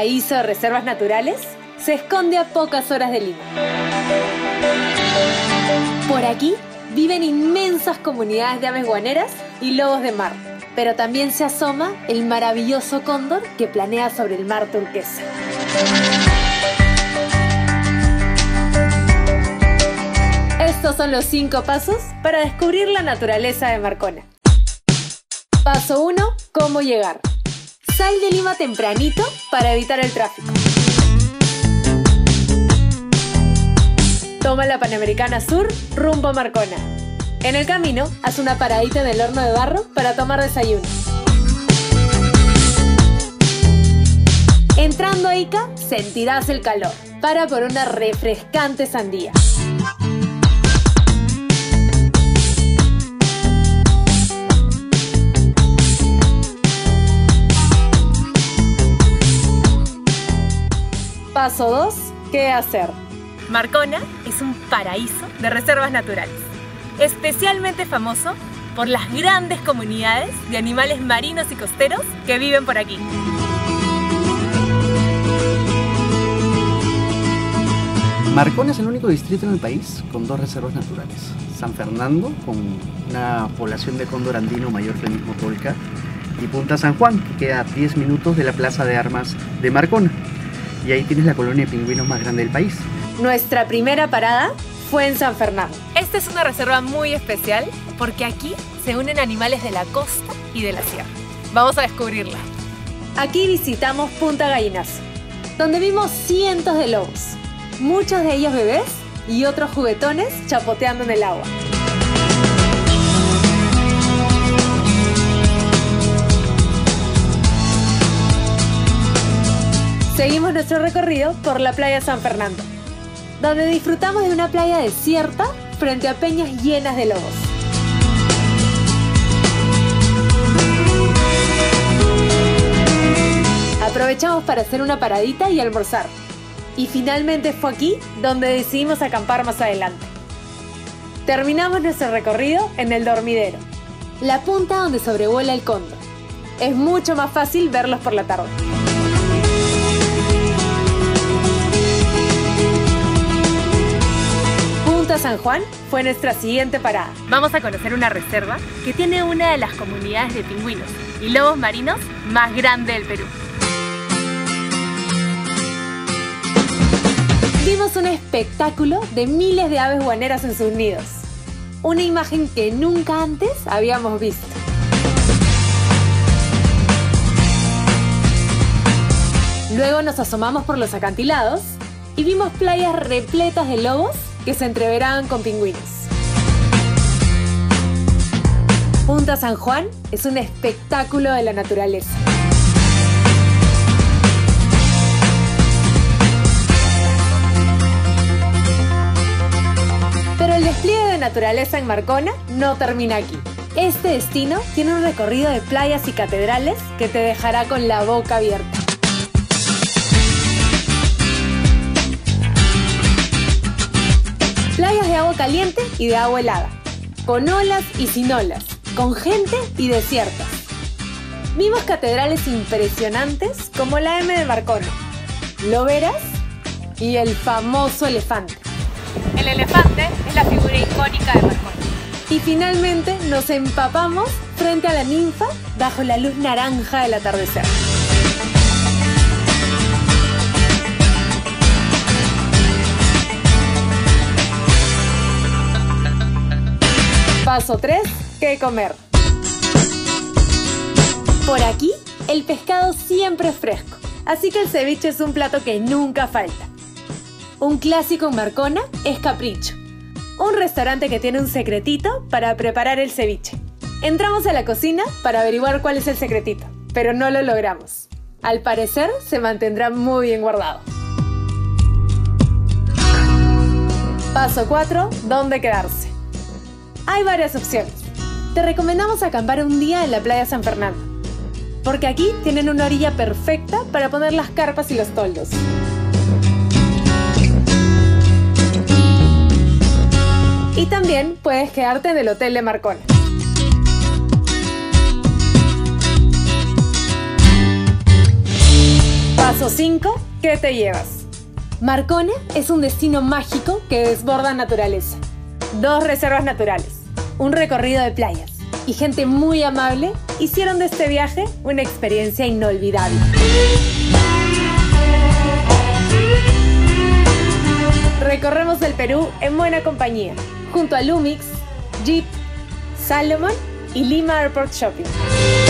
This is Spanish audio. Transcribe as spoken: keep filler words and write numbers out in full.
paraíso de reservas naturales se esconde a pocas horas de Lima. Por aquí viven inmensas comunidades de aves guaneras y lobos de mar, pero también se asoma el maravilloso cóndor que planea sobre el mar turquesa. Estos son los cinco pasos para descubrir la naturaleza de Marcona. Paso uno. ¿Cómo llegar? Sal de Lima tempranito para evitar el tráfico. Toma la Panamericana Sur rumbo a Marcona. En el camino, haz una paradita en el horno de barro para tomar desayuno. Entrando a Ica, sentirás el calor. Para por una refrescante sandía. Paso dos. ¿Qué hacer? Marcona es un paraíso de reservas naturales, especialmente famoso por las grandes comunidades de animales marinos y costeros que viven por aquí. Marcona es el único distrito en el país con dos reservas naturales. San Fernando, con una población de cóndor andino mayor que el mismo Colca, y Punta San Juan, que queda a diez minutos de la plaza de armas de Marcona. Y ahí tienes la colonia de pingüinos más grande del país. Nuestra primera parada fue en San Fernando. Esta es una reserva muy especial porque aquí se unen animales de la costa y de la sierra. Vamos a descubrirla. Aquí visitamos Punta Gallinazo, donde vimos cientos de lobos, muchos de ellos bebés y otros juguetones chapoteando en el agua. Seguimos nuestro recorrido por la playa San Fernando, donde disfrutamos de una playa desierta frente a peñas llenas de lobos. Aprovechamos para hacer una paradita y almorzar. Y finalmente fue aquí donde decidimos acampar más adelante. Terminamos nuestro recorrido en el dormidero, la punta donde sobrevuela el cóndor. Es mucho más fácil verlos por la tarde. Punta San Juan fue nuestra siguiente parada. Vamos a conocer una reserva que tiene una de las comunidades de pingüinos y lobos marinos más grande del Perú. Vimos un espectáculo de miles de aves guaneras en sus nidos. Una imagen que nunca antes habíamos visto. Luego nos asomamos por los acantilados y vimos playas repletas de lobos que se entreveraban con pingüinos. Punta San Juan es un espectáculo de la naturaleza. Pero el despliegue de naturaleza en Marcona no termina aquí. Este destino tiene un recorrido de playas y catedrales que te dejará con la boca abierta. Playas de agua caliente y de agua helada, con olas y sin olas, con gente y desiertas. Vimos catedrales impresionantes como la M de Marcona, Loberas y el famoso elefante. El elefante es la figura icónica de Marcona. Y finalmente nos empapamos frente a la ninfa bajo la luz naranja del atardecer. Paso tres. ¿Qué comer? Por aquí, el pescado siempre es fresco, así que el ceviche es un plato que nunca falta. Un clásico en Marcona es Capricho, un restaurante que tiene un secretito para preparar el ceviche. Entramos a la cocina para averiguar cuál es el secretito, pero no lo logramos. Al parecer, se mantendrá muy bien guardado. Paso cuatro. ¿Dónde quedarse? Hay varias opciones. Te recomendamos acampar un día en la playa San Fernando, porque aquí tienen una orilla perfecta para poner las carpas y los toldos. Y también puedes quedarte en el hotel de Marcona. Paso cinco. ¿Qué te llevas? Marcone es un destino mágico que desborda naturaleza. Dos reservas naturales, un recorrido de playas y gente muy amable hicieron de este viaje una experiencia inolvidable. Recorremos el Perú en buena compañía, junto a Lumix, Jeep, Salomon y Lima Airport Shopping.